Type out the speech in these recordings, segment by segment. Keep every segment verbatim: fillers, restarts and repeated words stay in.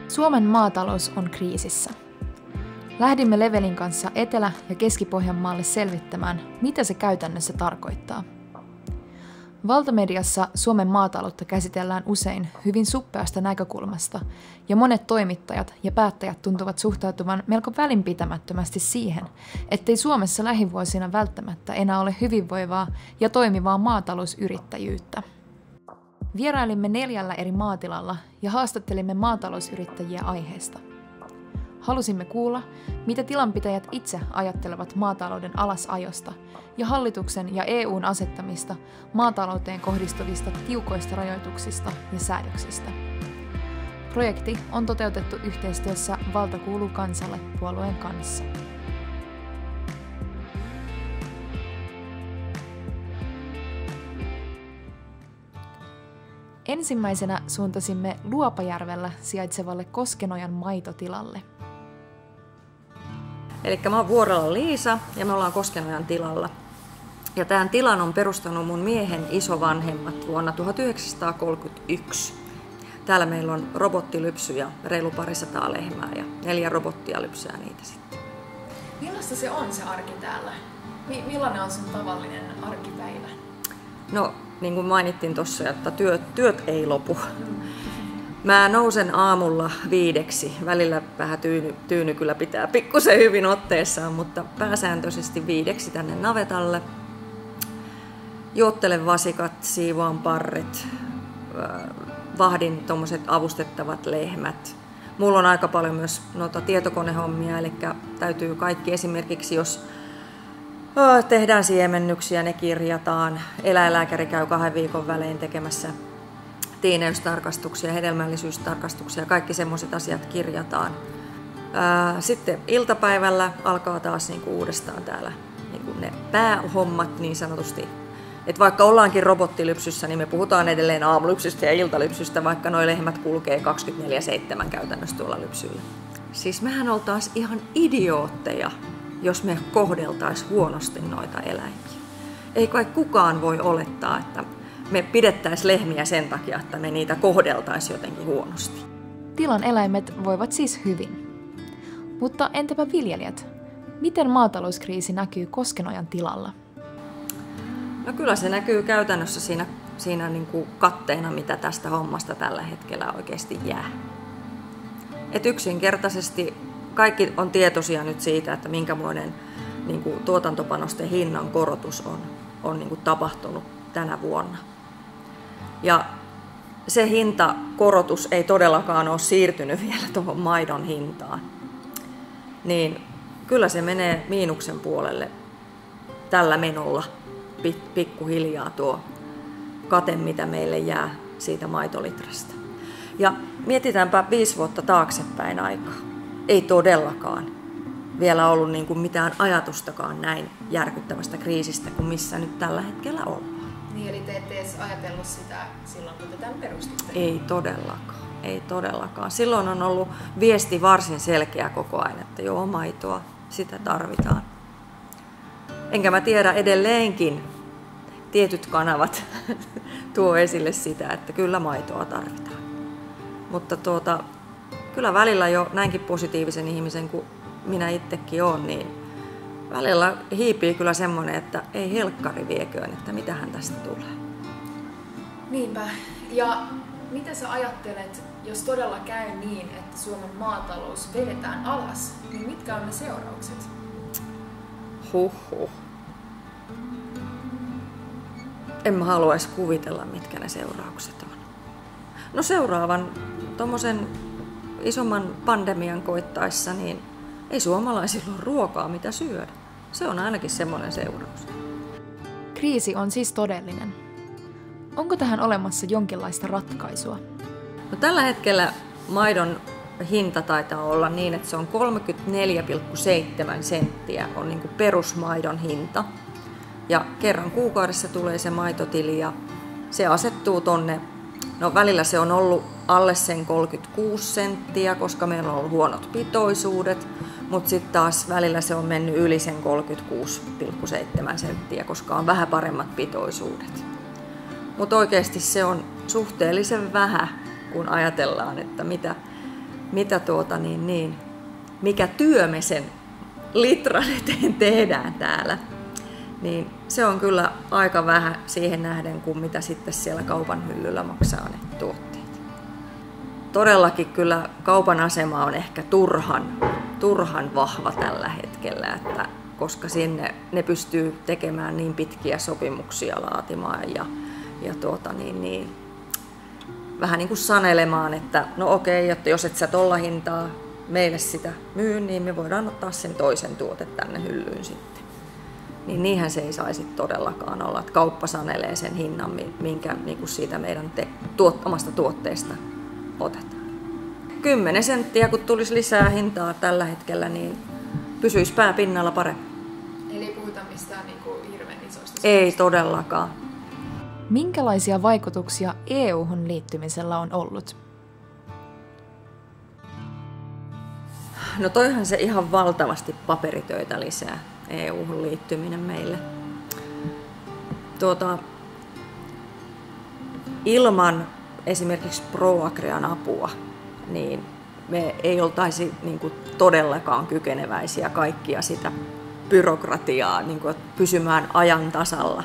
Suomen maatalous on kriisissä. Lähdimme Levelin kanssa Etelä- ja Keski-Pohjanmaalle selvittämään, mitä se käytännössä tarkoittaa. Valtamediassa Suomen maataloutta käsitellään usein hyvin suppeasta näkökulmasta, ja monet toimittajat ja päättäjät tuntuvat suhtautuvan melko välinpitämättömästi siihen, ettei Suomessa lähivuosina välttämättä enää ole hyvinvoivaa ja toimivaa maatalousyrittäjyyttä. Vierailimme neljällä eri maatilalla ja haastattelimme maatalousyrittäjiä aiheesta. Halusimme kuulla, mitä tilanpitäjät itse ajattelevat maatalouden alasajosta ja hallituksen ja E U:n asettamista maatalouteen kohdistuvista tiukoista rajoituksista ja säädöksistä. Projekti on toteutettu yhteistyössä Valta kuuluu kansalle -puolueen kanssa. Ensimmäisenä suuntasimme Luopajärvellä sijaitsevalle Koskenojan maitotilalle. Eli mä oon Vuorela Liisa ja me ollaan Koskenojan tilalla. Ja tämän tilan on perustanut mun miehen isovanhemmat vuonna tuhatyhdeksänsataakolmekymmentäyksi. Täällä meillä on robottilypsy ja reilu parisataa lehmää ja neljä robottia lypsää niitä sitten. Millaista se on se arki täällä? Millainen on sun tavallinen arkipäivä? No, niin kuin mainittiin tuossa, että työt, työt ei lopu. Mä nousen aamulla viideksi. Välillä vähän tyyny, tyyny kyllä pitää pikkusen hyvin otteessaan, mutta pääsääntöisesti viideksi tänne navetalle. Juottelen vasikat, siivoan parret, vahdin tommoset avustettavat lehmät. Mulla on aika paljon myös noita tietokonehommia, eli täytyy kaikki esimerkiksi, jos tehdään siemennyksiä, ne kirjataan. Eläinlääkäri käy kahden viikon välein tekemässä tiineystarkastuksia, hedelmällisyystarkastuksia, kaikki semmoiset asiat kirjataan. Sitten iltapäivällä alkaa taas niinku uudestaan täällä niinku ne päähommat niin sanotusti. Et vaikka ollaankin robottilypsyssä, niin me puhutaan edelleen aamulypsystä ja iltalypsystä, vaikka noi lehmät kulkee kaksikymmentäneljä seitsemän käytännössä tuolla lypsyllä. Siis mehän oltaisiin ihan idiootteja, jos me kohdeltaisiin huonosti noita eläimiä. Ei kai kukaan voi olettaa, että me pidettäisiin lehmiä sen takia, että me niitä kohdeltaisiin jotenkin huonosti. Tilan eläimet voivat siis hyvin. Mutta entäpä viljelijät? Miten maatalouskriisi näkyy Koskenojan tilalla? No kyllä se näkyy käytännössä siinä, siinä niin kuin katteena, mitä tästä hommasta tällä hetkellä oikeasti jää. Et yksinkertaisesti kaikki on tietoisia nyt siitä, että minkämoinen niin kuin tuotantopanosten hinnan korotus on, on niin kuin tapahtunut tänä vuonna. Ja se hintakorotus ei todellakaan ole siirtynyt vielä tuohon maidon hintaan. Niin kyllä se menee miinuksen puolelle tällä menolla pikkuhiljaa tuo kate, mitä meille jää siitä maitolitrasta. Ja mietitäänpä viisi vuotta taaksepäin aikaa. Ei todellakaan vielä ollut niin kuin mitään ajatustakaan näin järkyttävästä kriisistä kuin missä nyt tällä hetkellä ollaan. Niin, eli te ette edes ajatellut sitä silloin, kun te tämän perustitte? Ei todellakaan, ei todellakaan. Silloin on ollut viesti varsin selkeä koko ajan, että joo, maitoa, sitä tarvitaan. Enkä mä tiedä edelleenkin, tietyt kanavat tuo esille sitä, että kyllä maitoa tarvitaan. Mutta tuota, kyllä välillä jo näinkin positiivisen ihmisen kuin minä itsekin olen, niin välillä hiipii kyllä semmoinen, että ei helkkari vieköön, että mitähän tästä tulee. Niinpä. Ja mitä sä ajattelet, jos todella käy niin, että Suomen maatalous vedetään alas, niin mitkä on ne seuraukset? Huhhuh. En mä haluaisi kuvitella, mitkä ne seuraukset on. No seuraavan tommosen isomman pandemian koittaessa, niin ei suomalaisilla ole ruokaa, mitä syödä. Se on ainakin semmoinen seuraus. Kriisi on siis todellinen. Onko tähän olemassa jonkinlaista ratkaisua? No, tällä hetkellä maidon hinta taitaa olla niin, että se on kolmekymmentäneljä pilkku seitsemän senttiä on niin kuin perusmaidon hinta. Ja kerran kuukaudessa tulee se maitotili ja se asettuu tonne, no välillä se on ollut alle sen kolmekymmentäkuusi senttiä, koska meillä on ollut huonot pitoisuudet, mutta sitten taas välillä se on mennyt yli sen kolmekymmentäkuusi pilkku seitsemän senttiä, koska on vähän paremmat pitoisuudet. Mutta oikeasti se on suhteellisen vähän, kun ajatellaan, että mitä, mitä tuota niin, niin, mikä työ me sen litran eteen tehdään täällä, niin se on kyllä aika vähän siihen nähden, kuin mitä sitten siellä kaupan hyllyllä maksaa ne tuotteet. Todellakin kyllä kaupan asema on ehkä turhan, turhan vahva tällä hetkellä, että koska sinne ne pystyy tekemään niin pitkiä sopimuksia laatimaan ja, ja tuota niin, niin, vähän niin kuin sanelemaan, että no okei, että jos et sä tolla hintaa meille sitä myy, niin me voidaan ottaa sen toisen tuote tänne hyllyyn sitten. Niin niinhän se ei saisi todellakaan olla, että kauppa sanelee sen hinnan, minkä niin kuin siitä meidän te- tuot- omasta tuotteesta otetaan. Kymmenen senttiä, kun tulisi lisää hintaa tällä hetkellä, niin pysyisi pää pinnalla paremmin. Eli ei puhuta mistään niin kuin hirveän isoista. Ei todellakaan. Minkälaisia vaikutuksia E U:hun liittymisellä on ollut? No toihan se ihan valtavasti paperitöitä lisää, E U:hun liittyminen meille. Tuota, ilman esimerkiksi ProAgrian apua, niin me ei oltaisi niin kuin todellakaan kykeneväisiä kaikkia sitä byrokratiaa niin kuin pysymään ajan tasalla.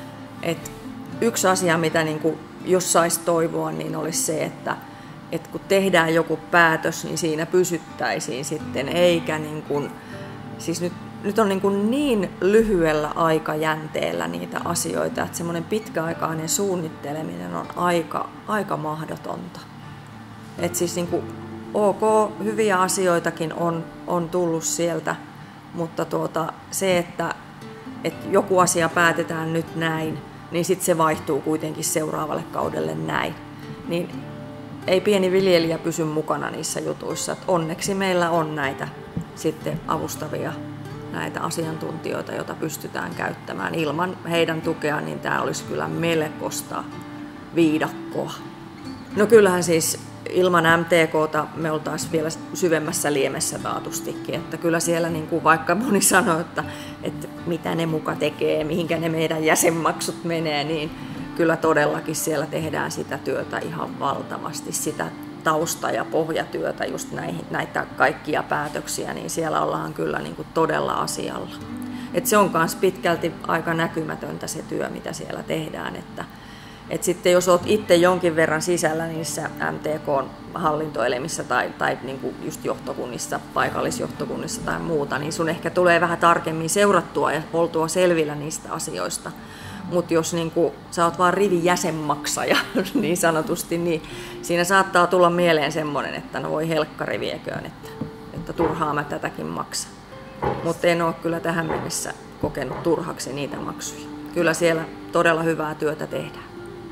Et yksi asia, mitä niin kuin, jos saisi toivoa, niin olisi se, että, että kun tehdään joku päätös, niin siinä pysyttäisiin sitten, eikä niin kuin, siis nyt, nyt on niin, kuin niin lyhyellä aikajänteellä niitä asioita, että semmoinen pitkäaikainen suunnitteleminen on aika, aika mahdotonta. Et siis niin kuin, ok, hyviä asioitakin on, on tullut sieltä, mutta tuota, se, että, että joku asia päätetään nyt näin, niin sitten se vaihtuu kuitenkin seuraavalle kaudelle näin. Niin ei pieni viljelijä pysy mukana niissä jutuissa. Et onneksi meillä on näitä sitten avustavia näitä asiantuntijoita, joita pystytään käyttämään. Ilman heidän tukea niin tämä olisi kyllä melkoista viidakkoa. No kyllähän siis ilman M T K:ta me oltaisiin vielä syvemmässä liemessä taatustikin. Että kyllä siellä niin kuin vaikka moni sanoo, että, että mitä ne muka tekee, mihinkä ne meidän jäsenmaksut menee, niin kyllä todellakin siellä tehdään sitä työtä ihan valtavasti, sitä tausta- ja pohjatyötä, just näihin, näitä kaikkia päätöksiä, niin siellä ollaan kyllä niin kuin todella asialla. Et se on myös pitkälti aika näkymätöntä se työ, mitä siellä tehdään. Että, et sitten jos olet itse jonkin verran sisällä niissä M T K-hallintoelimissä tai, tai niin kuin just johtokunnissa, paikallisjohtokunnissa tai muuta, niin sun ehkä tulee vähän tarkemmin seurattua ja oltua selvillä niistä asioista. Mutta jos niinku, sä oot vaan rivin jäsenmaksaja niin sanotusti, niin siinä saattaa tulla mieleen semmoinen, että no voi helkkari vieköön, että, että turhaa mä tätäkin maksan. Mutta en ole kyllä tähän mennessä kokenut turhaksi niitä maksuja. Kyllä siellä todella hyvää työtä tehdään.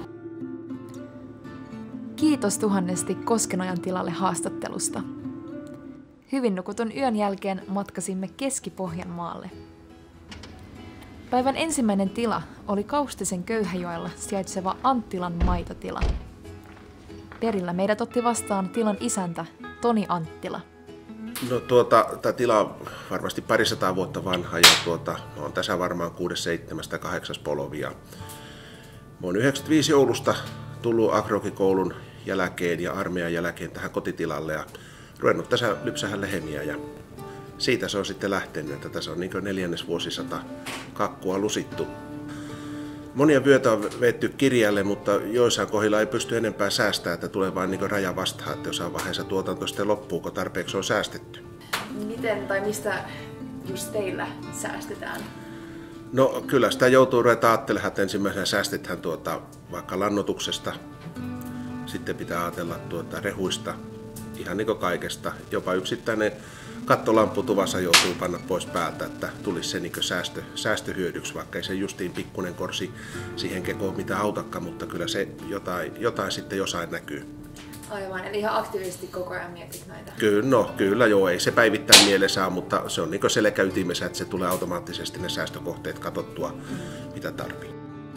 Kiitos tuhannesti Koskenojan tilalle haastattelusta. Hyvin nukutun yön jälkeen matkasimme Keski-Pohjanmaalle. Päivän ensimmäinen tila oli Kaustisen Köyhäjoella sijaitseva Anttilan maitotila. Perillä meidät otti vastaan tilan isäntä Toni Anttila. No tuota, tämä tila on varmasti parisataa vuotta vanha ja tuota, on tässä varmaan kuudes, seitsemäs tai kahdeksas polvia. Mä oon yhdeksänkymmentäviisi joulusta tullut agrokikoulun jälkeen ja armeijan jälkeen tähän kotitilalle ja ruvennut tässä lypsähän lehmiä ja siitä se on sitten lähtenyt, että tässä on niin kuin neljännes vuosisata kakkua lusittu. Monia vyötä on vetty kirjalle, mutta joissain kohdilla ei pysty enempää säästämään, että tulee vain niin kuin raja vastaan, että jossain vaiheessa tuotanto sitten loppuu, kun tarpeeksi on säästetty. Miten tai mistä just teillä säästetään? No kyllä sitä joutuu ruveta ajattelemaan, että ensimmäisenä säästetään tuota, vaikka lannoituksesta, sitten pitää ajatella tuota, rehuista, ihan niin kuin kaikesta, jopa yksittäinen kattolamppu tuvassa joutuu panna pois päältä, että tulisi se niin säästö, säästöhyödyksi, vaikka ei se justiin pikkunen korsi siihen kekoon mitä autakaan, mutta kyllä se jotain, jotain sitten jossain näkyy. Aivan, eli ihan aktiivisesti koko ajan mietit näitä? Kyllä, no, kyllä joo, ei se päivittäin mielessä ole, mutta se on niin selkäytimessä, että se tulee automaattisesti ne säästökohteet katsottua, mm. mitä tarvii.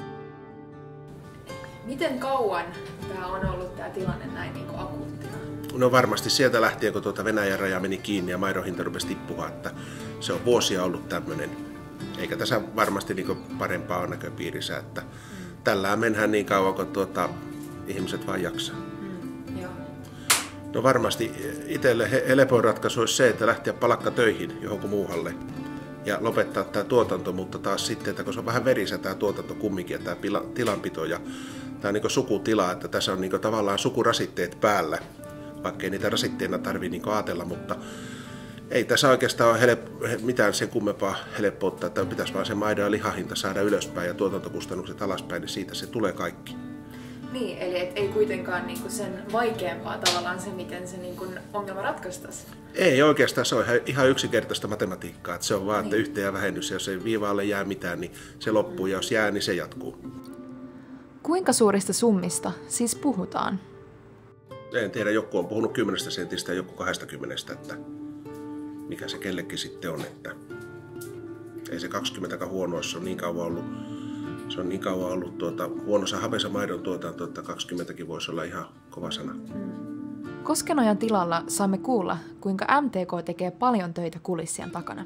Miten kauan tämä on ollut tämä tilanne näin niin kuin akuuttina? No varmasti sieltä lähtien, kun tuota Venäjän raja meni kiinni ja maidon hinta rupesi tippumaan, että se on vuosia ollut tämmöinen. Eikä tässä varmasti niin parempaa ole näköpiirissä, että mm. tällä mennään niin kauan, kun tuota, ihmiset vaan jaksaa. Mm, joo. No varmasti itselle helpoin ratkaisu olisi se, että lähteä palakka töihin johonkin muualle ja lopettaa tämä tuotanto, mutta taas sitten, että kun se on vähän verisä tämä tuotanto kumminkin ja tämä tilanpito ja tämä on niin kuin sukutila, että tässä on niin kuin tavallaan sukurasitteet päällä, vaikka ei niitä rasitteena tarvitse niin ajatella, mutta ei tässä oikeastaan ole help- mitään sen kummempaa helppoutta, että pitäisi vaan se maidon ja lihahinta saada ylöspäin ja tuotantokustannukset alaspäin, niin siitä se tulee kaikki. Niin, eli et ei kuitenkaan niinku sen vaikeampaa tavallaan se, miten se niinku ongelma ratkaistaisi. Ei oikeastaan, se on ihan yksinkertaista matematiikkaa, että se on vaan, niin. Että yhteen ja vähennys, ja jos ei viivaalle jää mitään, niin se loppuu, ja jos jää, niin se jatkuu. Kuinka suurista summista siis puhutaan? En tiedä, joku on puhunut kymmenestä sentistä ja joku kahdestakymmenestä, että mikä se kellekin sitten on, että ei se kaksikymmentä huonoa, se on niin kauan ollut, se on niin kauan ollut tuota, huonossa hapessa maidon tuotanto, että kaksikymmentäkin voisi olla ihan kova sana. Koskenojan tilalla saamme kuulla, kuinka M T K tekee paljon töitä kulissien takana.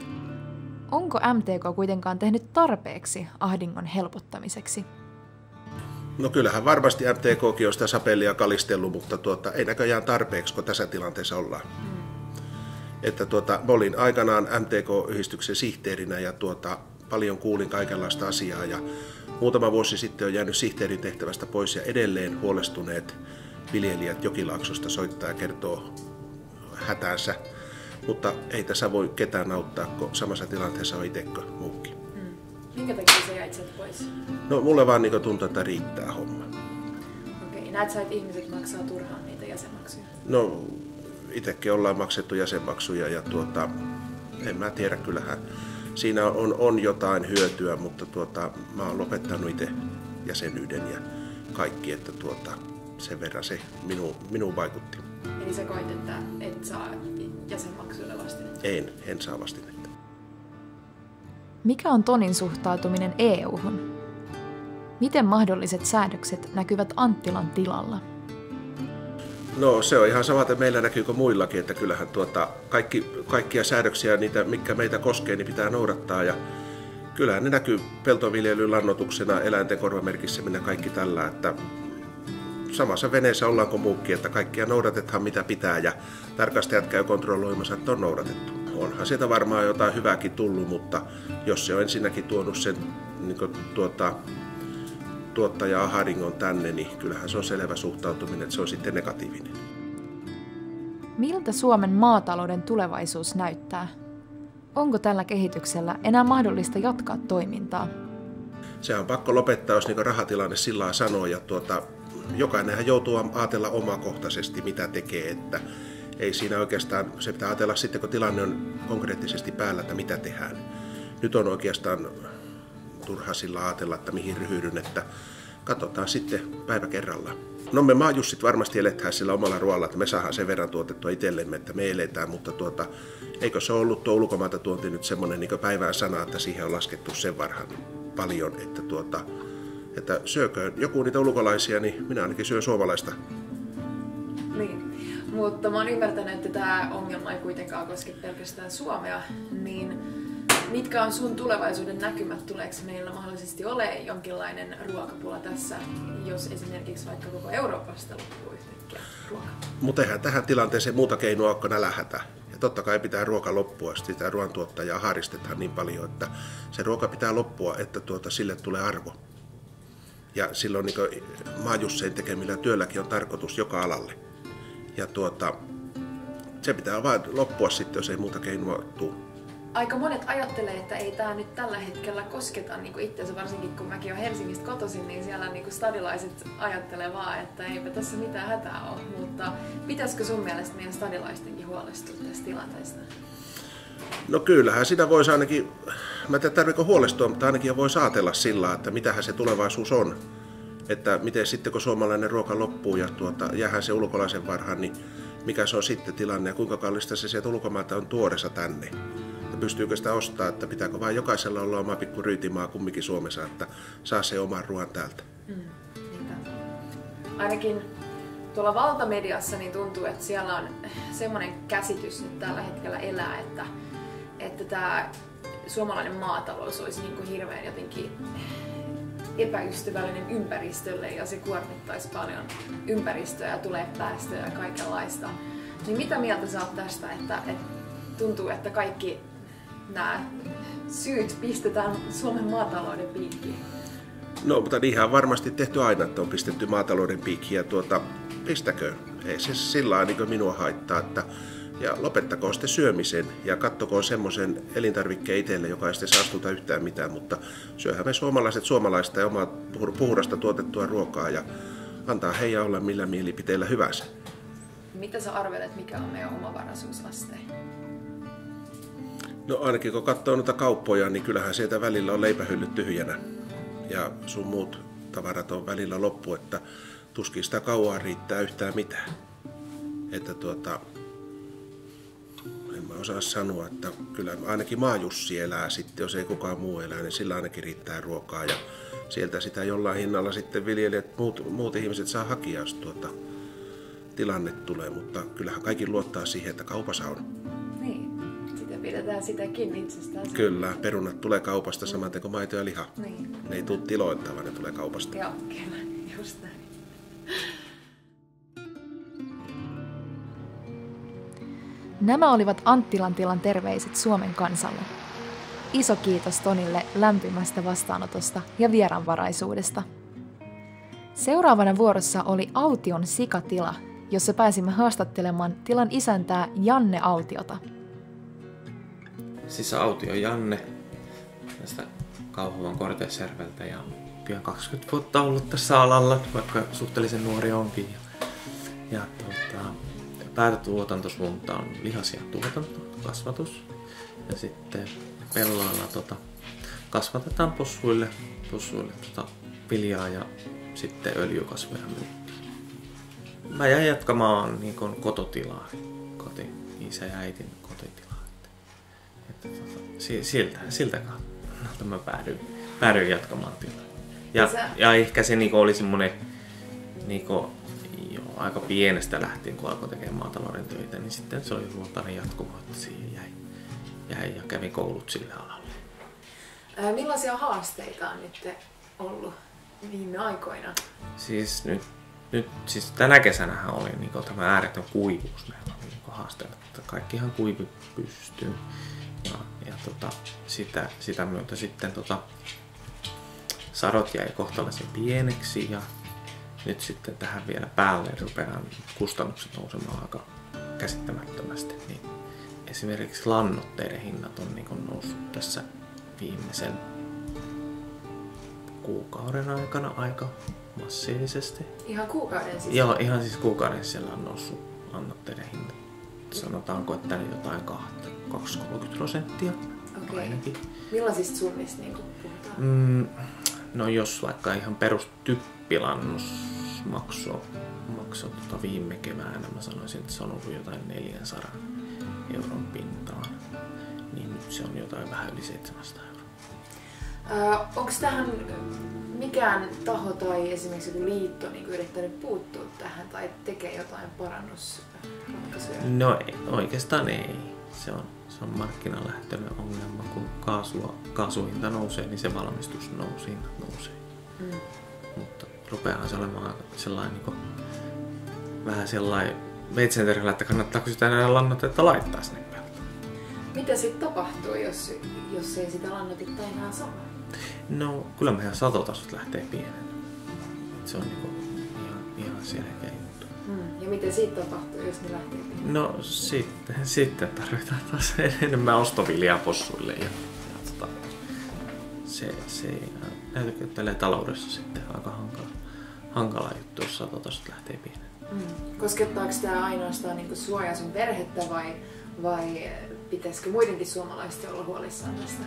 Onko M T K kuitenkaan tehnyt tarpeeksi ahdingon helpottamiseksi? No kyllähän varmasti M T K:kin on sitä sapellia kalistellut, mutta tuota, ei näköjään tarpeeksi, kun tässä tilanteessa ollaan. Mm. Että tuota, mä olin aikanaan M T K-yhdistyksen sihteerinä ja tuota, paljon kuulin kaikenlaista asiaa ja muutama vuosi sitten on jäänyt sihteerin tehtävästä pois ja edelleen huolestuneet viljelijät Jokilaaksosta soittaa ja kertoo hätäänsä, mutta ei tässä voi ketään auttaa, kun samassa tilanteessa on itsekö muukin. Mm. Minkä takia sä jäit sieltä pois? No mulle vaan niin tuntuu, että riittää homma. Okei, näet sä, että ihmiset maksaa turhaan niitä jäsenmaksuja? No itsekin ollaan maksettu jäsenmaksuja ja tuota, en mä tiedä, kyllähän siinä on, on jotain hyötyä, mutta tuota, mä oon lopettanut itse jäsenyyden ja kaikki, että tuota, sen verran se minuun, minuun vaikutti. Eli sä koit, että et saa jäsenmaksuille vastinetta? En, en saa vastinetta. Mikä on Tonin suhtautuminen E U:hun? Miten mahdolliset säädökset näkyvät Anttilan tilalla? No se on ihan sama, että meillä näkyy kuin muillakin, että kyllähän tuota, kaikki, kaikkia säädöksiä, niitä, mitkä meitä koskee, niin pitää noudattaa. Ja kyllähän ne näkyy peltoviljelyn lannoituksena, eläinten korvamerkisseminen, kaikki tällä, että samassa veneessä ollaan kuin muukin, että kaikkia noudatetaan mitä pitää ja tarkastajat käy kontrolloimassa, että on noudatettu. Onhan sieltä varmaan jotain hyvääkin tullut, mutta jos se on ensinnäkin tuonut sen niin kuin, tuota, tuottaja ahdingon tänne, niin kyllähän se on selvä suhtautuminen, että se on sitten negatiivinen. Miltä Suomen maatalouden tulevaisuus näyttää? Onko tällä kehityksellä enää mahdollista jatkaa toimintaa? Se on pakko lopettaa, jos niin rahatilanne sillä lailla sanoo. Ja tuota, jokainenhan joutuu ajatella omakohtaisesti, mitä tekee. Että ei siinä oikeastaan, se pitää ajatella sitten, kun tilanne on konkreettisesti päällä, että mitä tehdään. Nyt on oikeastaan turha sillä ajatella, että mihin ryhdyn, että katsotaan sitten päivä kerrallaan. No me maajussit varmasti eletään sillä omalla ruoalla, että me saadaan sen verran tuotettua itsellemme, että me eletään, mutta tuota, eikö se ollut tuo ulkomailta tuonti nyt semmoinen niin päivän sana, että siihen on laskettu sen varhan paljon, että, tuota, että syököön joku niitä ulkolaisia, niin minä ainakin syön suomalaista. Niin, mutta mä oon ymmärtänyt, että tämä ongelma ei kuitenkaan koske pelkästään Suomea, niin mitkä on sun tulevaisuuden näkymät? Tuleeko meillä mahdollisesti ole jonkinlainen ruokapula tässä, jos esimerkiksi vaikka koko Euroopasta loppuu yhtäkkiä ruoka? Mutta eihän tähän tilanteeseen muuta keinoa ole kuin nälänhätä. Ja totta kai pitää ruoka loppua, sitä ruoantuottajaa haristetaan niin paljon, että se ruoka pitää loppua, että tuota, sille tulee arvo. Ja silloin niin maajussein tekemillä työlläkin on tarkoitus joka alalle. Ja tuota, se pitää vain loppua sitten, jos ei muuta keinoa tule. Aika monet ajattelee, että ei tämä nyt tällä hetkellä kosketa niin itseänsä, varsinkin kun mäkin olen Helsingistä kotoisin, niin siellä niin stadilaiset ajattelee vaan, että eipä tässä mitään hätää ole. Mutta pitäisikö sun mielestä meidän stadilaistenkin huolestua tästä tilanteesta? No kyllähän sitä voisi ainakin, mä en tiedä tarvitseeko huolestua, mutta ainakin voi saatella sillä, että mitähän se tulevaisuus on. Että miten sitten kun suomalainen ruoka loppuu ja tuota, jäähän se ulkolaisen varhaan, niin mikä se on sitten tilanne ja kuinka kallista se sieltä ulkomailta on tuodessa tänne. Pystyykö sitä ostaa, että pitääkö vain jokaisella olla oma pikku ryytimaa kumminkin Suomessa, että saa se oman ruoan täältä. Mm, ainakin tuolla valtamediassa niin tuntuu, että siellä on semmoinen käsitys nyt tällä hetkellä elää, että, että tämä suomalainen maatalous olisi niin kuin hirveän jotenkin epäystävällinen ympäristölle ja se kuormittaisi paljon ympäristöä ja tulee päästöjä ja kaikenlaista. Niin mitä mieltä sä oot tästä, että, että tuntuu, että kaikki nämä syyt pistetään Suomen maatalouden piikkiin? No, mutta niinhän on varmasti tehty aina, että on pistetty maatalouden piikkiin ja tuota, pistäkö? Ei se sillä lailla niin minua haittaa, että ja lopettakoon sitten syömisen ja kattokoon semmoisen elintarvikkeen itselle, joka ei sitten saastuta yhtään mitään, mutta syöhän me suomalaiset suomalaista ja omaa puhdasta tuotettua ruokaa ja antaa heidän olla millä mielipiteillä hyvänsä. Mitä sä arvelet, mikä on meidän omavaraisuusaste? No ainakin kun katsoo noita kauppoja, niin kyllähän sieltä välillä on leipähyllyt tyhjänä ja sun muut tavarat on välillä loppu, että tuskin sitä kauan riittää yhtään mitään. Että tuota, en mä osaa sanoa, että kyllä ainakin maajussi elää sitten, jos ei kukaan muu elää, niin sillä ainakin riittää ruokaa ja sieltä sitä jollain hinnalla sitten viljelijät, muut, muut ihmiset saa hakea, jos tuota tilanne tulee, mutta kyllähän kaikki luottaa siihen, että kaupassa on. Niin, sitä pidetään sitäkin itsestään. Kyllä, perunat tulee kaupasta mm. samaten kuin maito ja liha. Niin. Ne ei tule tiloilta, vaan ne tulee kaupasta. Joo, kyllä, just näin. Nämä olivat Anttilan tilan terveiset Suomen kansalle. Iso kiitos Tonille lämpimästä vastaanotosta ja vieraanvaraisuudesta. Seuraavana vuorossa oli Aution sikatila, jossa pääsimme haastattelemaan tilan isäntää Janne Autiota. Siis Autio Janne tästä Kauhavan Kortesjärveltä ja pian kaksikymmentä vuotta ollut tässä alalla, vaikka suhteellisen nuori onkin. Ja, ja tuota, päätuotantosuunta on lihas- ja tuotanto, kasvatus. Ja sitten pelloilla tota, kasvatetaan possuille, possuille tota, viljaa ja sitten öljykasveja myyttiin. Mä jäin jatkamaan niin kuin kototilaa, koti, isä ja äitin kotitilaa. Että, että, tota, siltä, siltä kannalta mä päädyin, päädyin jatkamaan tilaa. Ja, ja ehkä se niin kuin oli semmoinen niin kuin, jo, aika pienestä lähtien, kun alkoi tekemään maatalouden töitä, niin sitten se oli luontainen jatkumo, että siihen jäi, jäi ja kävin koulut sille alalle. Ää, millaisia haasteita on nyt ollut viime aikoina? Siis nyt, nyt siis tänä kesänähän oli niin kuin tämä ääretön kuivuus meillä oli niin haasteena, että kaikkihan kuivi pystyy. Ja, ja tota, sitä, sitä myötä sitten tota, sadot jäi kohtalaisen pieneksi ja nyt sitten tähän vielä päälle rupeaa kustannukset nousemaan aika käsittämättömästi. Niin esimerkiksi lannoitteiden hinnat on niin kuin noussut tässä viimeisen kuukauden aikana aika massiivisesti. Ihan kuukauden sisällä? Joo, ihan siis kuukauden sisällä on noussut lannoitteiden hinnat. Sanotaanko, että jotain kaksikymmentä kolmekymmentä prosenttia okay. ainakin. Millaisista summista niin puhutaan? Mm, no jos vaikka ihan perustyppilannus maksoi, maksoi tuota viime keväänä, mä sanoisin, että se on ollut jotain neljänsadan euron pintaan, niin nyt se on jotain vähän yli seitsemänsataa euroa. Öö, onko tähän mikään taho tai esimerkiksi joku liitto niin yrittänyt puuttua tähän tai tekee jotain parannusratkaisuja? No ei, oikeastaan ei. Se on, se on markkinalähtöinen ongelma. Kun kaasua, kaasuhinta nousee, niin se valmistus nousee, hinnat nousee. Mm. Mutta rupeaa se olemaan sellainen, niin kuin, vähän sellainen veitsenterillä, että kannattaako sitä enää lannoitetta laittaa sinne peltoon. Mitä sitten tapahtuu, jos, jos ei sitä lannoitetta enää saa? No kyllä meidän satotasot lähtee pienenä. Se on niin kuin ihan, ihan selkeä juttu. Mm. Ja mitä siitä tapahtuu, jos ne lähtee pienenä? No sitten, sitten tarvitaan taas enemmän ostoviljaa possuille. Ja, ja tota, se, se näytökettelee taloudessa sitten aika hankala, hankala juttu, jos satotasot lähtee pienenä. Mm. Koskettaako tämä ainoastaan niin sua ja sun perhettä vai, vai pitäisikö muidenkin suomalaisten olla huolissaan tästä?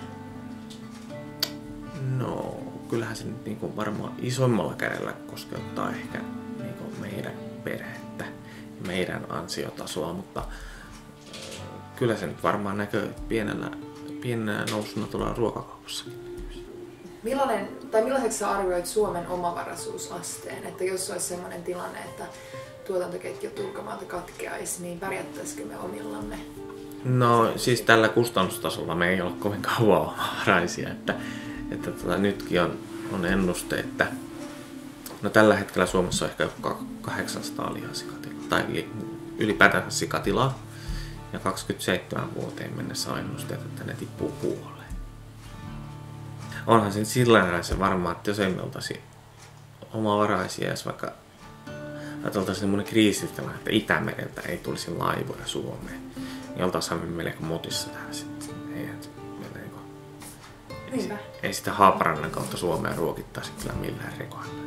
No, kyllähän se nyt niinku varmaan isoimmalla kädellä koskettaa ehkä niinku meidän perhettä ja meidän ansiotasoa, mutta kyllä se nyt varmaan näkyy pienellä, pienellä nousuna tuolla ruokakaupassakin. Millainen, tai millaiseksi sä arvioit Suomen omavaraisuusasteen, että jos olisi sellainen tilanne, että tuotantoketjut ulkomailta katkeaisi, niin pärjättäisikö me omillamme? No siis tällä kustannustasolla me ei ole kovin kauan omavaraisia, että Että tota, nytkin on, on ennuste, että no tällä hetkellä Suomessa on ehkä kahdeksansataa lihasikatilaa, tai ylipäätään sikatilaa. Ja kaksikymmentäseitsemän vuoteen mennessä on ennusteet, että ne tippuu puoleen. Onhan se sillä se varmaan, että jos ei me oltaisi omavaraisia, jos vaikka ajateltaisiin semmoinen kriisitila, että Itämereltä ei tulisi laivoja Suomeen, niin oltaisiin me melko motissa täällä sitten. Ei, ei, ei, ei sitä Haaparannan kautta Suomea ruokittaisi kyllä millään rekoilla.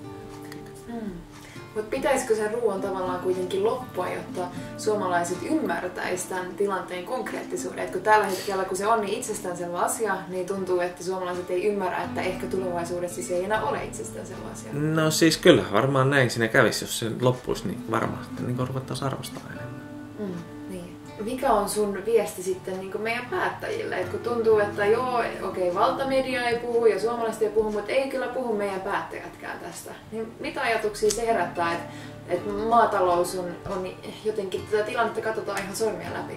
Mm. Mutta pitäisikö sen ruoan tavallaan kuitenkin loppua, jotta suomalaiset ymmärtäisivät tämän tilanteen konkreettisuuden? Et kun tällä hetkellä, kun se on niin itsestäänselvä asia, niin tuntuu, että suomalaiset ei ymmärrä, että ehkä tulevaisuudessa se ei enää ole itsestäänselvä asia. No siis kyllä, varmaan näin siinä kävisi, jos se loppuisi, niin varmaan sitten niin ruvettaisiin arvostaa enemmän. Mm, niin. Mikä on sun viesti sitten niin meidän päättäjille? Et kun tuntuu, että joo, okei, okay, valtamedia ei puhu ja suomalaiset ei puhu, mutta ei kyllä puhu meidän päättäjätkään tästä. Niin mitä ajatuksia se herättää, että et maatalous on, on jotenkin, tätä tilannetta katsotaan ihan sormien läpi?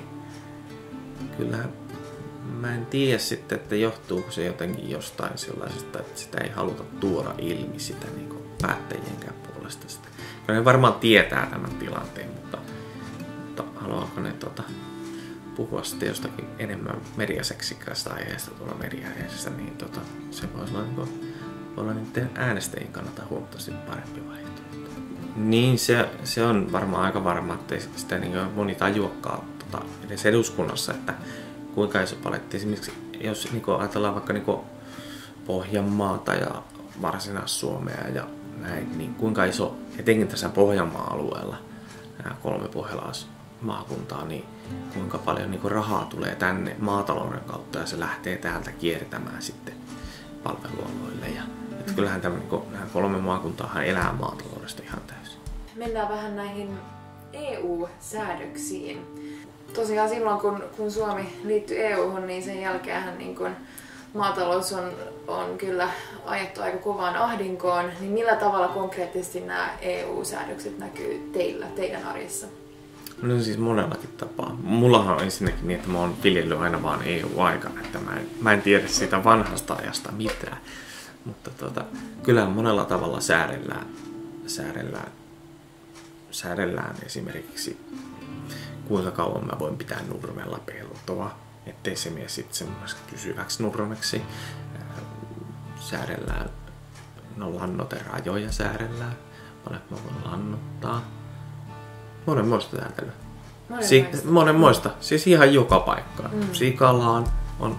Kyllähän mä en tiedä sitten, että johtuuko se jotenkin jostain sellaisesta, että sitä ei haluta tuoda ilmi sitä niin päättäjienkään puolesta. Sitä. Kyllä ne varmaan tietää tämän tilanteen, mutta haluaako ne tota, puhua sitten jostakin enemmän mediaseksikäistä aiheesta tuolla mediaääressä, niin tota, se voisi olla, niin olla niiden äänestäjien kannalta huomattavasti parempi vaihtoehto. Niin se, se on varmaan aika varma, että sitä niin moni tajuakaan tota, edes eduskunnassa, että kuinka iso paletti. Esimerkiksi jos niin ajatellaan vaikka niin Pohjanmaata ja Varsinais-Suomea ja näin, niin kuinka iso, etenkin tässä Pohjanmaa-alueella, nämä kolme pohjalais maakuntaa, niin kuinka paljon niin kuin rahaa tulee tänne maatalouden kautta ja se lähtee täältä kiertämään sitten palvelualueille. Ja, että kyllähän tämä, niin kuin, nämä kolme maakuntaahan elää maataloudesta ihan täysin. Mennään vähän näihin E U-säädöksiin. Tosiaan silloin kun, kun Suomi liittyi E U-hun, niin sen jälkeenhän niin kun maatalous on, on kyllä ajettu aika kovaan ahdinkoon. Niin millä tavalla konkreettisesti nämä E U-säädökset näkyy teillä, teidän arjessa? No siis monellakin tapaa. Mullahan on ensinnäkin niin, että mä oon viljellyt aina vaan E U-aikana, että mä en, mä en tiedä siitä vanhasta ajasta mitään. Mutta tota, kyllä monella tavalla säädellään, säädellään, säädellään esimerkiksi kuinka kauan mä voin pitää nurmella peltoa, ettei se mene sitten semmoiseksi pysyväksi nurmeksi. Säädellään, no lannoiterajoja säädellään, monet mä voin lannottaa. Monenmoista säätelyä. Si- monenmoista. Siis ihan joka paikkaan. Mm. Sikalaan on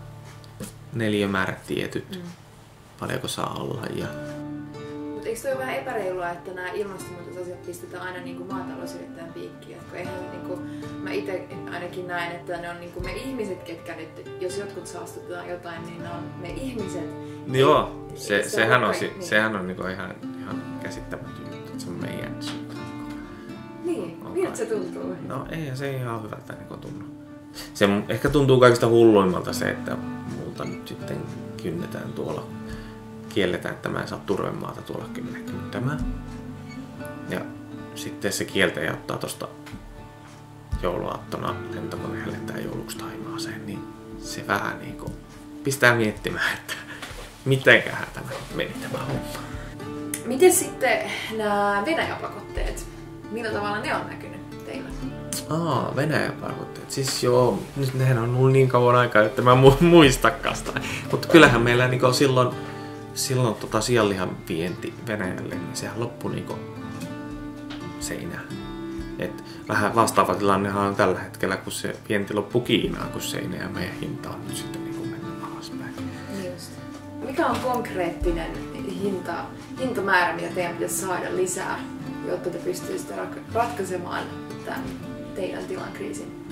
neliömäärät tietyt. Mm. Paljonko saa olla. Ja... Mutta eikö toi vähän epäreilua, että nämä ilmastonmuutosasiat pistetään aina niinku maatalousyrittäjän piikkiin? Kun eihän, niinku, mä itse ainakin näen, että ne on niinku me ihmiset, ketkä nyt, jos jotkut saastutetaan jotain, niin ne on me ihmiset. Joo, se, se sehän on, niin. sehän on niinku ihan, ihan käsittämätön juttu, että se on meidän syy. Niin, okay. Miltä se tuntuu? No eihän se ihan hyvältä niin tunnu. Se ehkä tuntuu kaikista hulluimmalta se, että multa nyt sitten kynnetään tuolla, kielletään, että mä en saa turvemaata tuolla kyllä kyntämään. Ja sitten se kieltäjä ottaa tosta jouluaattona lentokoneelle lentää jouluksi Taimaaseen, niin se vähän niinku pistää miettimään, että mitenköhän tämä meni tämä homma. Miten sitten nämä Venäjä-pakotteet? Millä tavalla ne on näkynyt teillä? Aa, Venäjä-pakotteet. Siis joo, nyt nehän on ollut niin kauan aikaa, että mä mu- muistakaan sitä. Mutta kyllähän meillä niinku silloin, silloin tota sianlihan vienti Venäjälle, niin sehän loppui niinku seinään. Et vähän vastaava tilannehan on tällä hetkellä, kun se vienti loppui Kiinaan, kun seinään ja meidän hinta on nyt sitten niinku mennyt alaspäin. Just. Mikä on konkreettinen hinta, hintamäärä, mitä teidän pitäisi saada lisää, jotta te pystyisitte ratkaisemaan tämän teidän tilan kriisin?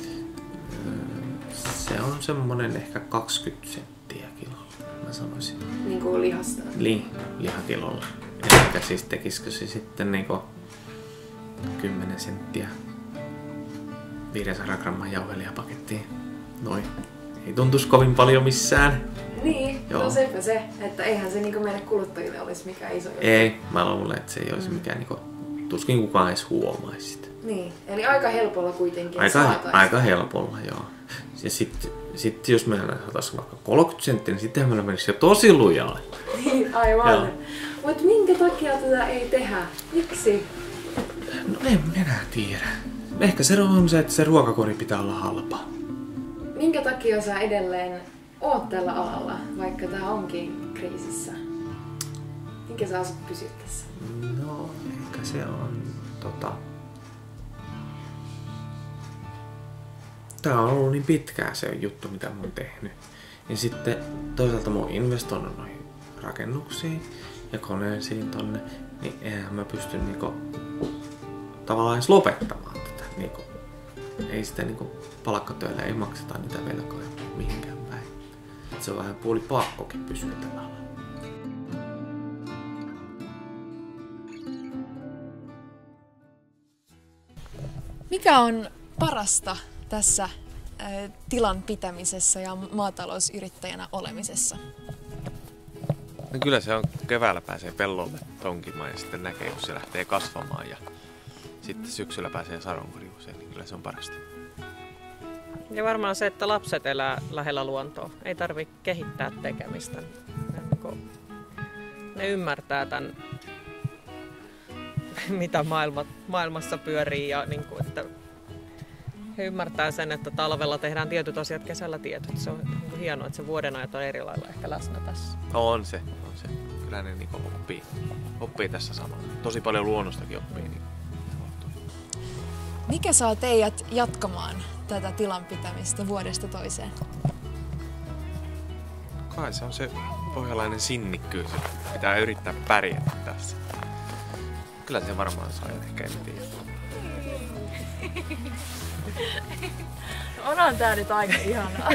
Se on semmonen ehkä kaksikymmentä senttiä kilolla, mä sanoisin. Niin kuin lihasta? Li, lihakilolla. Eli siis tekisikö se sitten niinku kymmenen senttiä viisisataa grammaa jauhelihapakettiin? Noin. Ei tuntuisi kovin paljon missään. Niin, joo. No sepä se, että eihän se niinku meille kuluttajille olisi mikään iso juttu. Ei, mä luulen, että se ei olisi mm. mikään niinku, tuskin kukaan edes huomaisi sitä. Niin, eli aika helpolla kuitenkin aika, saataisiin. Aika helpolla, joo. Ja sitten sit, jos meillä saataisiin vaikka kolmekymmentä senttiä, niin sittenhän meillä menisi jo tosi lujaa. Aivan. Mutta minkä takia tätä ei tehdä? Miksi? No en minä tiedä. Ehkä se on se, että se ruokakori pitää olla halpa. Minkä takia sä edelleen oot tällä alalla, vaikka tää onkin kriisissä? Minkä sä asut pysyä tässä? No, ehkä se on tota... Tää on ollut niin pitkään se juttu, mitä mä oon tehnyt. Ja sitten toisaalta mä oon investoinut noihin rakennuksiin ja koneisiin tonne, niin eihän mä pysty niinku tavallaan edes lopettamaan tätä. Niinku, ei sitä niinku palkkatöillä ei makseta niitä velkoja mihinkään päin. Et se on vähän puoli pakkokin pysyä tällä alalla. Mikä on parasta tässä ä, tilan pitämisessä ja maatalousyrittäjänä olemisessa? No kyllä se on, keväällä pääsee pellolle tonkimaan ja sitten näkee, kun se lähtee kasvamaan ja sitten syksyllä pääsee sadonkorjuuseen, niin kyllä se on parasta. Ja varmaan se, että lapset elää lähellä luontoa. Ei tarvitse kehittää tekemistä. Ne ymmärtää tämän, mitä maailma, maailmassa pyörii ja niin kuin, että he ymmärtää sen, että talvella tehdään tietyt asiat, kesällä tietyt. Se on niin hienoa, että se vuodenajat on eri lailla ehkä läsnä tässä. On se, on se. Kyllä ne niin oppii, oppii tässä samalla. Tosi paljon luonnostakin oppii. Niin. Mikä saa teidät jatkamaan tätä tilan pitämistä vuodesta toiseen? Kai se on se pohjalainen sinnikkyys, että pitää yrittää pärjätä tässä. Kyllä se varmaan saa, ehkä en tiedä. Onhan tää nyt aika ihanaa.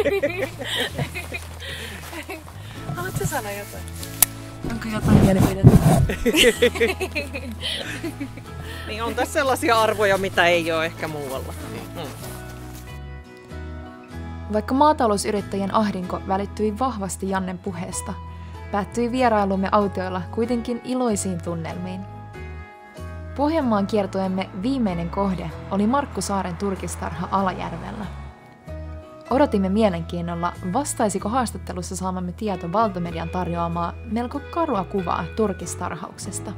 Haluatko sanoa jotain? Onko jotain mielipidettä? Niin on tässä sellaisia arvoja, mitä ei ole ehkä muualla. Mm. Vaikka maatalousyrittäjien ahdinko välittyi vahvasti Jannen puheesta, päättyi vierailumme autioilla kuitenkin iloisiin tunnelmiin. Pohjanmaan kiertueemme viimeinen kohde oli Markku Saaren turkistarha Alajärvellä. Odotimme mielenkiinnolla, vastaisiko haastattelussa saamamme tieto Valtamedian tarjoamaa melko karua kuvaa turkistarhauksesta.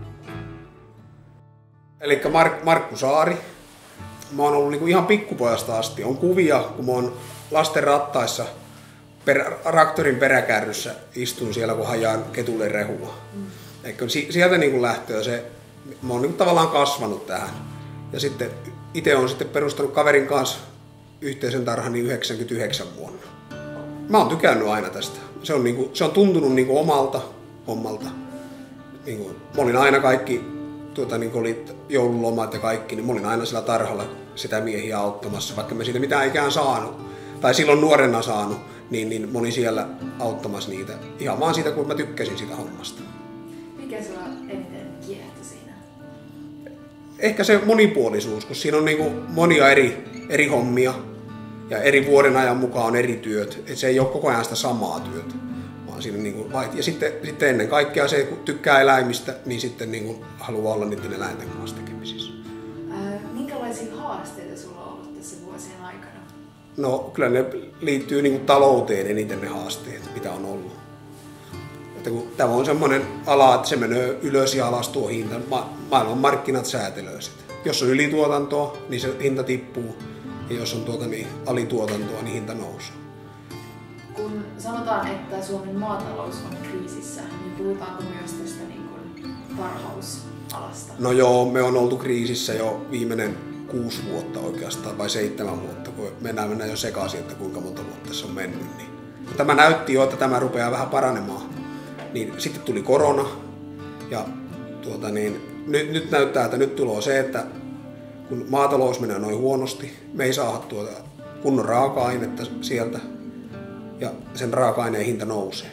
Eli Mark, Markku Saari. Mä oon ollut niinku ihan pikkupojasta asti. On kuvia, kun mä oon lasten rattaissa per, traktorin peräkärryssä istun siellä, kun hajaan ketulle rehua. Mm. Eikö, sieltä niinku lähtöä se, mä oon niinku tavallaan kasvanut tähän. Ja sitten itse oon sitten perustanut kaverin kanssa yhteisen tarhan niin yhdeksänkymmentäyhdeksän vuonna. Mä oon tykännyt aina tästä. Se on, niinku, se on tuntunut niinku omalta hommalta. Niinku, mä olin aina kaikki, tuota, niinku oli joululomat ja kaikki, niin mä olin aina sillä tarhalla sitä miehiä auttamassa, vaikka mä siitä mitään ikään saanut. Tai silloin nuorena saanut, niin, niin mä olin siellä auttamassa niitä. Ihan vaan siitä, kun mä tykkäsin sitä hommasta. Mikä sulla eniten kiehtoi siinä? Ehkä se monipuolisuus, kun siinä on niinku monia eri, eri hommia ja eri vuoden ajan mukaan on eri työt. Et se ei ole koko ajan sitä samaa työtä. Vaan siinä on niinku, ja sitten, sitten ennen kaikkea se, kun tykkää eläimistä, niin sitten niinku haluaa olla niiden eläinten kanssa tekemisissä. Ää, minkälaisia haasteita sulla on ollut tässä vuosien aikana? No kyllä ne liittyy niinku talouteen eniten ne haasteet, mitä on ollut. Että kun tämä on semmoinen ala, että se menee ylös ja alas tuo hinta. Ma- maailman markkinat säätelöö sitä. Jos on ylituotantoa, niin se hinta tippuu. Ja jos on tuota, niin alituotantoa, niin hinta nousee. Kun sanotaan, että Suomen maatalous on kriisissä, niin puhutaanko myös tästä niin kuin tarhausalasta? No joo, me on oltu kriisissä jo viimeinen kuusi vuotta oikeastaan, vai seitsemän vuotta, kun mennään mennään jo sekaisin, että kuinka monta vuotta se on mennyt. Niin. Tämä näytti jo, että tämä rupeaa vähän paranemaan. Niin sitten tuli korona ja tuota niin, nyt, nyt näyttää, että nyt tulee se, että kun maatalous menee noin huonosti, me ei saada tuota kunnon raaka-ainetta sieltä ja sen raaka-aineen hinta nousee.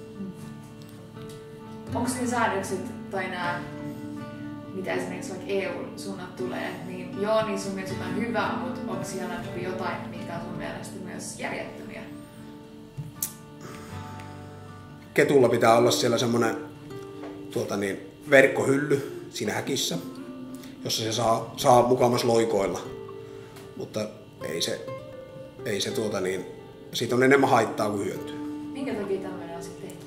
Onko ne säädökset tai nämä, mitä esimerkiksi vaikka E U-suunnat tulee, niin joo, niin sun mielestä jotain hyvää, mutta onko siellä jotain, mitkä on sun mielestä myös järjettömiä? Ketulla pitää olla siellä semmoinen tuota niin, verkkohylly siinä häkissä, jossa se saa, saa mukamas loikoilla, mutta ei se, ei se tuota niin, siitä on enemmän haittaa kuin hyötyä. Minkä takia tämmöinen on sitten tehty?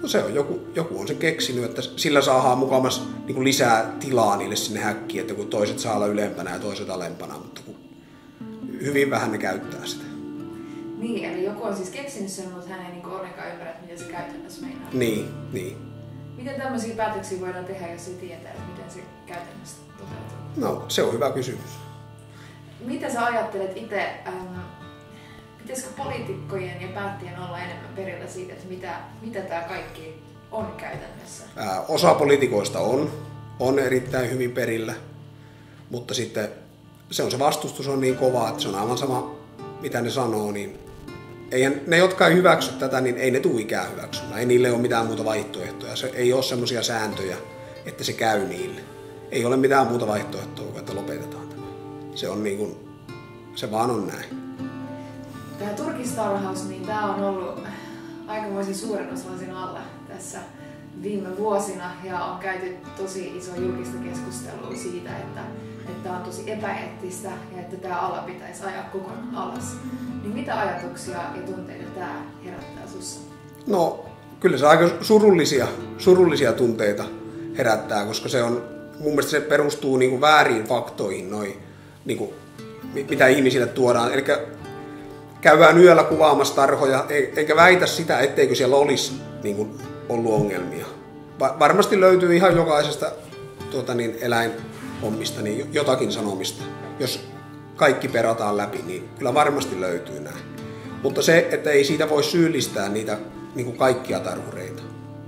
No se on, joku, joku on sen keksinyt, että sillä saadaan mukamas niin kuin lisää tilaa niille sinne häkkiin, että kun toiset saa olla ylempänä ja toiset alempana, mutta kun hyvin vähän ne käyttää sitä. Niin, eli joku on siis keksinyt sen, mutta hän ei niin ollenkaan ymmärrä, miten se käytännössä meinaa. Niin, niin. Miten tämmöisiä päätöksiä voidaan tehdä, jos ei tiedä, että miten se käytännössä toteutuu? No, se on hyvä kysymys. Mitä sä ajattelet itse, ähm, pitäisikö poliitikkojen ja päättäjien olla enemmän perillä siitä, että mitä, mitä tämä kaikki on käytännössä? Ää, osa poliitikoista on, on erittäin hyvin perillä, mutta sitten se on se vastustus on niin kova, että se on aivan sama, mitä ne sanoo, niin eihän, ne, jotka ei hyväksy tätä, niin ei ne tule ikään hyväksymään. Ei niille ole mitään muuta vaihtoehtoja. Se ei ole semmoisia sääntöjä, että se käy niille. Ei ole mitään muuta vaihtoehtoa, että lopetetaan tämä. Se on niin kuin, se vaan on näin. Tämä turkistarhaus, niin tämä on ollut aikamoisen suurennuslasin alla tässä viime vuosina ja on käyty tosi iso julkista keskustelua siitä, että että tämä on tosi epäeettistä ja että tämä ala pitäisi ajaa kokonaan alas. Niin mitä ajatuksia ja tunteita tämä herättää sussa? No, kyllä se aika surullisia, surullisia tunteita herättää, koska se on, mun mielestä se perustuu niin kuin vääriin faktoihin, noi, niin kuin, mitä ihmisille tuodaan. Eli käydään yöllä kuvaamassa tarhoja, eikä väitä sitä, etteikö siellä olisi niin kuin, ollut ongelmia. Va- varmasti löytyy ihan jokaisesta tuota, niin, eläinhommista niin jotakin sanomista. Jos kaikki perataan läpi, niin kyllä varmasti löytyy näin. Mutta se, että ei siitä voi syyllistää niitä niin kuin kaikkia tarhureita.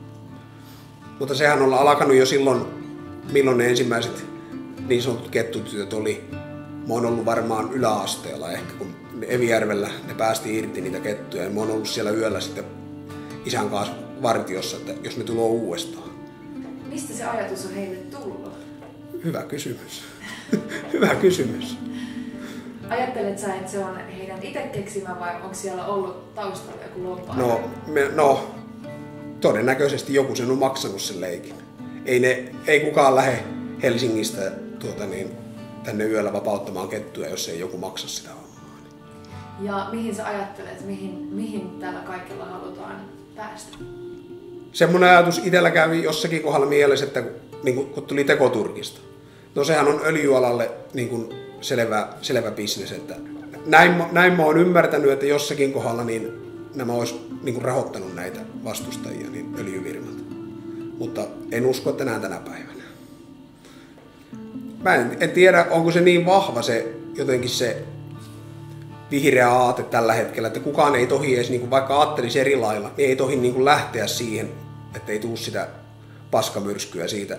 Mutta sehän on alkanut jo silloin, milloin ne ensimmäiset niin sanotut kettutytöt oli. Mä oon ollut varmaan yläasteella ehkä, kun Evijärvellä ne päästi irti niitä kettuja. Mä oon ollut siellä yöllä sitten isän kanssa vartiossa, että jos ne tulee uudestaan. Mistä se ajatus on heille tullut? Hyvä kysymys. Hyvä kysymys. Ajattelet sä, että se on heidän itse keksimä vai onko siellä ollut taustalla joku lompaa? No, me, no, todennäköisesti joku sen on maksanut sen leikin. Ei, ne, ei kukaan lähde Helsingistä tuota niin, tänne yöllä vapauttamaan kettuja, jos ei joku maksa sitä hommaa. Ja mihin sä ajattelet, mihin, mihin tällä kaikella halutaan päästä? Semmoinen ajatus itsellä kävi jossakin kohdalla mielessä, että niin kun, kun tuli tekoturkista. No sehän on öljyalalle niin kun selvä, selvä bisnes. Että näin, näin mä oon ymmärtänyt, että jossakin kohdalla niin nämä olisi niin kun rahoittanut näitä vastustajia niin öljyvirmalta. Mutta en usko, että näin tänä päivänä. Mä en, en tiedä, onko se niin vahva se jotenkin se vihreä aate tällä hetkellä, että kukaan ei tohi edes, niin kuin vaikka ajattelisi eri lailla, niin ei tohi niin kuin lähteä siihen, että ei tule sitä paskamyrskyä siitä.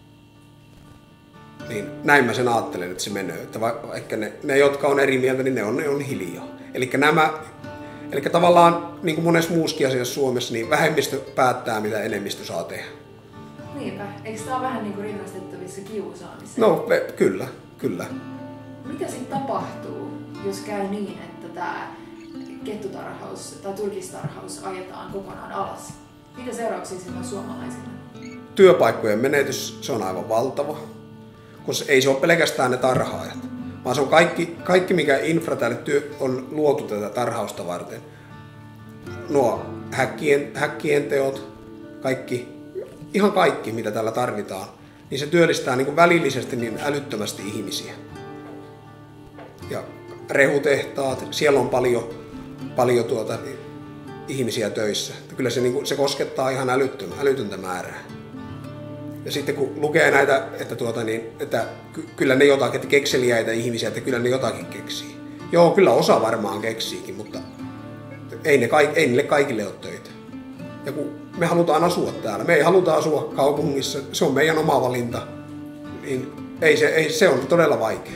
Niin näin mä sen ajattelen, että se menee. Että vaikka ne, ne, jotka on eri mieltä, niin ne on, ne on hiljaa. Eli nämä, eli tavallaan niin kuin monessa muussakin asiassa Suomessa, niin vähemmistö päättää, mitä enemmistö saa tehdä. Niinpä. Eikö tämä ole vähän niin kuin rinnastettavissa kiusaamiseen? No kyllä, kyllä. Mitä sitten tapahtuu, jos käy niin, että tämä kettutarhaus tai turkistarhaus ajetaan kokonaan alas? Mitä seurauksia sillä on suomalaisille? Työpaikkojen menetys, se on aivan valtava, koska ei se ole pelkästään ne tarhaajat, vaan se on kaikki, kaikki mikä infra tälle työ on luotu tätä tarhausta varten. Nuo häkkien, häkkien teot, kaikki, ihan kaikki mitä täällä tarvitaan, niin se työllistää niin kuin välillisesti niin älyttömästi ihmisiä. Ja rehutehtaat, siellä on paljon, paljon tuota, niin, ihmisiä töissä. Kyllä se, niin kuin, se koskettaa ihan älytön, älytöntä määrää. Ja sitten kun lukee näitä, että, tuota, niin, että ky- kyllä ne jotakin, että kekseliäitä ihmisiä, että kyllä ne jotakin keksii. Joo, kyllä osa varmaan keksiikin, mutta ei, ne kaik- ei niille kaikille ole töitä. Ja kun me halutaan asua täällä, me ei haluta asua kaupungissa, se on meidän oma valinta, niin ei se, ei, se on todella vaikea.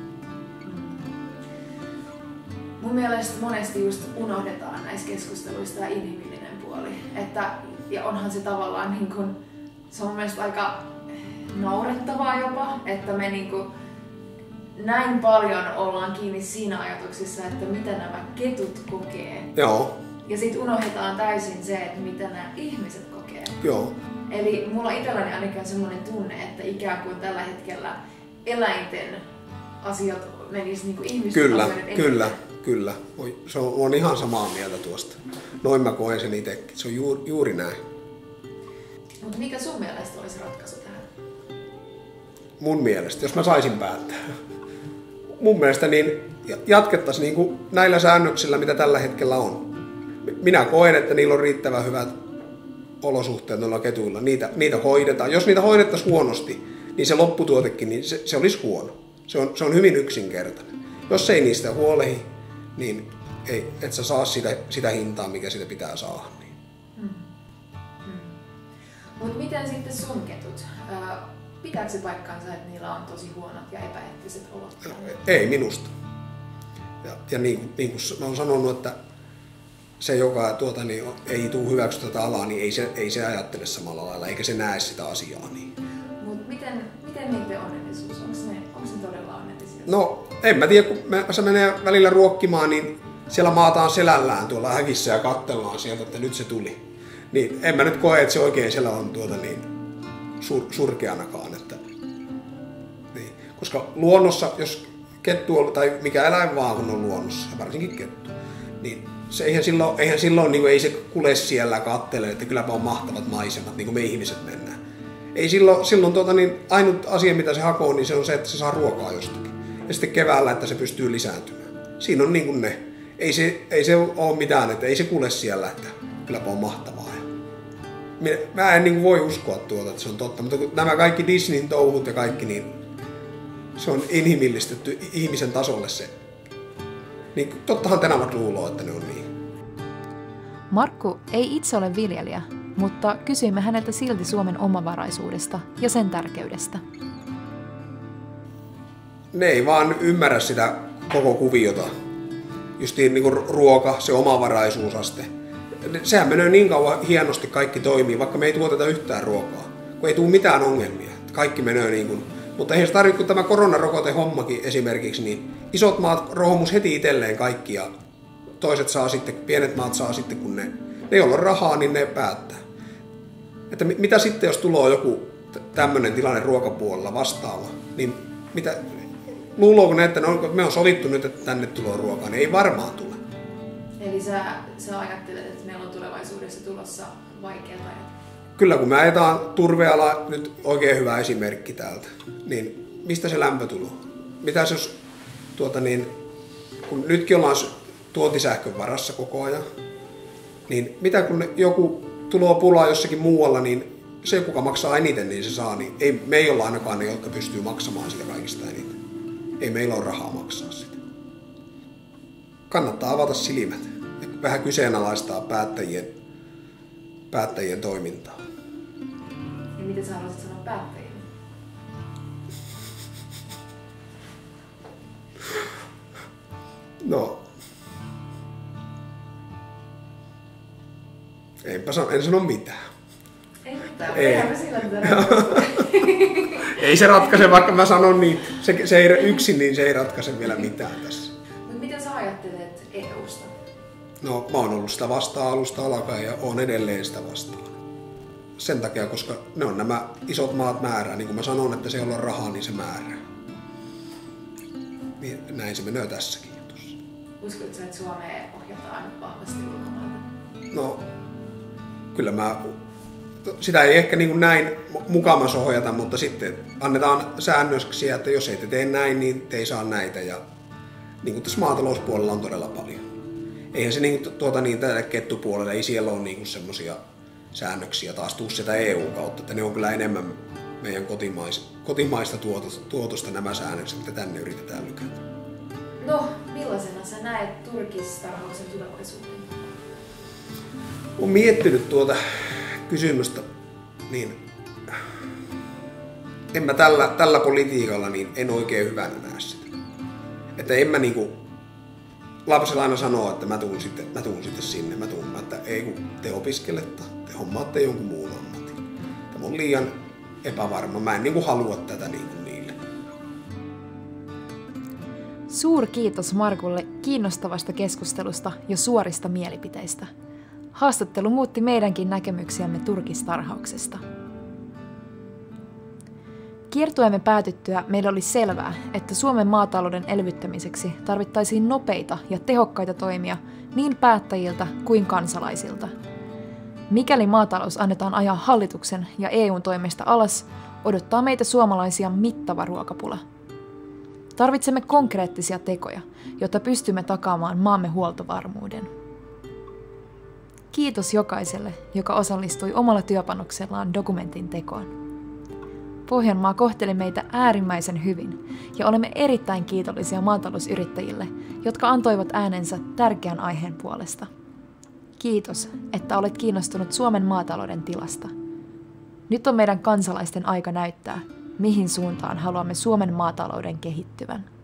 Mun mielestä monesti just unohdetaan näissä keskusteluissa tämä inhimillinen puoli. Että, ja onhan se tavallaan niin kuin, se on mun mielestä aika naurettavaa jopa, että me niin kuin näin paljon ollaan kiinni siinä ajatuksessa, että mitä nämä ketut kokee. Joo. Ja sitten unohdetaan täysin se, että mitä nämä ihmiset kokee. Joo. Eli mulla itselläni ainakin on semmoinen tunne, että ikään kuin tällä hetkellä eläinten asiat menis niin kuin ihmisten kyllä, asioiden kyllä, kyllä. Se on, on ihan samaa mieltä tuosta. Noin mä koen sen itsekin. Se on juuri, juuri näin. Mutta mikä sun mielestä olisi ratkaisu tähän? Mun mielestä, jos mä saisin päättää. Mun mielestä niin jatkettaisiin niin kuin näillä säännöksillä, mitä tällä hetkellä on. Minä koen, että niillä on riittävän hyvät olosuhteet noilla ketuilla. Niitä, niitä hoidetaan. Jos niitä hoidettaisiin huonosti, niin se lopputuotekin niin se, se olisi huono. Se on, se on hyvin yksinkertainen. Jos ei niistä huolehi, niin ei, et sä saa sitä, sitä hintaa, mikä sitä pitää saada. Niin. Hmm. Hmm. Mutta miten sitten sun ketut? Äh, pitääkö se paikkaansa, että niillä on tosi huonot ja epäeettiset olot? Ei minusta. Ja, ja niin, niin kuin mä oon sanonut, että se, joka tuota, niin, ei tule hyväksy tätä alaa, niin ei se, ei se ajattele samalla lailla, eikä se näe sitä asiaa. Niin. Mutta miten, miten niiden onnellisuus? Onko ne, onko ne todella onnellisia? No, en mä tiedä, kun me, se menee välillä ruokkimaan, niin siellä maataan selällään tuolla häkissä ja katsellaan sieltä, että nyt se tuli. Niin en mä nyt koe, että se oikein siellä on tuota niin sur, surkeanakaan. Että, niin. Koska luonnossa, jos kettu on, tai mikä eläin vaan kun on luonnossa, varsinkin kettu, niin se eihän silloin, eihän silloin niin ei se kule siellä kattele, että kylläpä on mahtavat maisemat, niin kuin me ihmiset mennään. Ei silloin, silloin tuota, niin ainut asia, mitä se hakoo, niin se on se, että se saa ruokaa jostakin. Ja sitten keväällä, että se pystyy lisääntymään. Siinä on niin kuin ne. Ei se, ei se ole mitään, että ei se kule siellä, että kylläpä on mahtavaa. Minä, mä en niin kuin voi uskoa tuota, että se on totta, mutta kun nämä kaikki Disneyn touhut ja kaikki, niin se on inhimillistetty ihmisen tasolle se. Niin tottahan Tenavat luuloo, että ne on niin. Markku ei itse ole viljelijä, mutta kysyimme häneltä silti Suomen omavaraisuudesta ja sen tärkeydestä. Ne ei vaan ymmärrä sitä koko kuviota. Justiin niin kuin ruoka, se omavaraisuusaste. Sehän menee niin kauan hienosti, kaikki toimii, vaikka me ei tuoteta yhtään ruokaa. Kun ei tule mitään ongelmia. Kaikki menee niin kuin. Mutta eihän se tarvitse, kun tämä koronarokotehommakin esimerkiksi, niin isot maat rohmus heti itselleen kaikki ja toiset saa sitten, pienet maat saa sitten, kun ne, ne joilla on rahaa, niin ne päättää. Että mitä sitten, jos tulee joku tämmöinen tilanne ruokapuolella vastaava, niin mitä, luulooko ne, että ne on, me on sovittu nyt, että tänne tulee ruokaa, niin ei varmaan tule. Eli sä, sä ajattelet, että meillä on tulevaisuudessa tulossa vaikeaa ajat? Kyllä, kun me ajetaan turveala, nyt oikein hyvä esimerkki täältä, niin mistä se lämpö tulee? Mitäs jos, tuota niin, kun nytkin ollaan tuontisähkön varassa koko ajan, niin mitä kun joku tulo pulaa jossakin muualla, niin se kuka maksaa eniten, niin se saa, niin ei, me ei olla ainakaan ne, jotka pystyy maksamaan sitä kaikista eniten. Ei meillä ole rahaa maksaa sitä. Kannattaa avata silmät ja vähän kyseenalaistaa päättäjien, päättäjien toimintaa. Ja mitä sä haluaisit sanoa päättäjille? No, enpä sano, en sano mitään. Ei mitään, ei. Eihän sillä tätä Ei se ratkaise, vaikka mä sanon niin, se, se ei yksin, niin se ei ratkaise vielä mitään tässä. Mutta mitä sä ajattelet E U:sta? No, mä oon ollut sitä vastaan alusta alkaen ja oon edelleen sitä vastaan. Sen takia, koska ne on nämä isot maat määrää. Niin kuin mä sanon, että se jolla on rahaa, niin se määrää. Niin näin se menee tässäkin jutussa. Uskotko sä, että Suomea ohjataan vahvasti ulkomailta? No, kyllä mä... Sitä ei ehkä niin kuin näin mukamas ohjata, mutta sitten annetaan säännöksiä, että jos ei te tee näin, niin te ei saa näitä. Ja niin kuin tässä maatalouspuolella on todella paljon. Eihän se niin kuin, tuota, niin, tälle kettupuolelle, ei siellä ole niin semmoisia säännöksiä taas tuu sitä E U:n kautta, että ne on kyllä enemmän meidän kotimais, kotimaista tuotosta, tuotosta nämä säännökset, mitä tänne yritetään lykätä. No, millaisena sä näet turkistarhauksen tulevaisuuden? Olen miettinyt tuota kysymystä, niin en mä tällä, tällä politiikalla niin en oikein hyvänä näe sitä. Että en mä niinku, lapsella aina sanoo, että mä tuun sitten, mä tuun sitten sinne, mä tuun, että ei kun te opiskelette, te hommaatte jonkun muun ammatin. Tämä on liian epävarma, mä en niinku halua tätä niinku niille. Suuri kiitos Markulle kiinnostavasta keskustelusta ja suorista mielipiteistä. Haastattelu muutti meidänkin näkemyksiämme turkistarhauksesta. Kiertueemme päätyttyä meillä oli selvää, että Suomen maatalouden elvyttämiseksi tarvittaisiin nopeita ja tehokkaita toimia niin päättäjiltä kuin kansalaisilta. Mikäli maatalous annetaan ajaa hallituksen ja E U:n toimesta alas, odottaa meitä suomalaisia mittava ruokapula. Tarvitsemme konkreettisia tekoja, jotta pystymme takaamaan maamme huoltovarmuuden. Kiitos jokaiselle, joka osallistui omalla työpanoksellaan dokumentin tekoon. Pohjanmaa kohteli meitä äärimmäisen hyvin ja olemme erittäin kiitollisia maatalousyrittäjille, jotka antoivat äänensä tärkeän aiheen puolesta. Kiitos, että olet kiinnostunut Suomen maatalouden tilasta. Nyt on meidän kansalaisten aika näyttää, mihin suuntaan haluamme Suomen maatalouden kehittyvän.